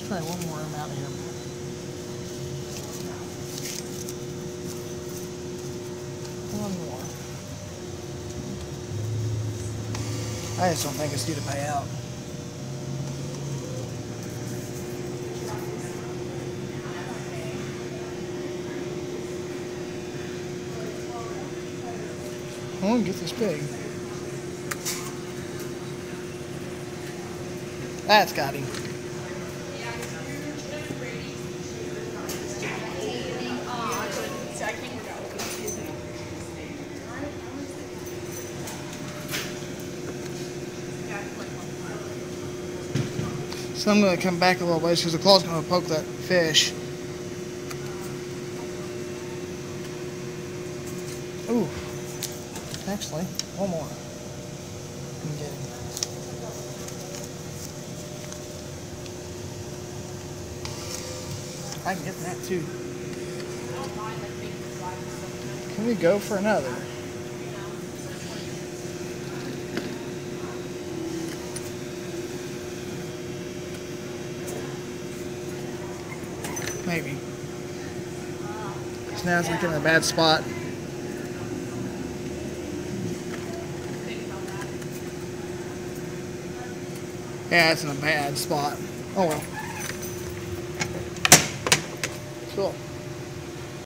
Try one more arm out here. One more. I just don't think it's due to pay out. I want to get this big. That's got him. So I'm going to come back a little ways because the claw's going to poke that fish. Ooh. Actually, one more. And get him. I can get that too. Can we go for another? Maybe. So now it's like in a bad spot. Yeah, it's in a bad spot. Oh well. Cool.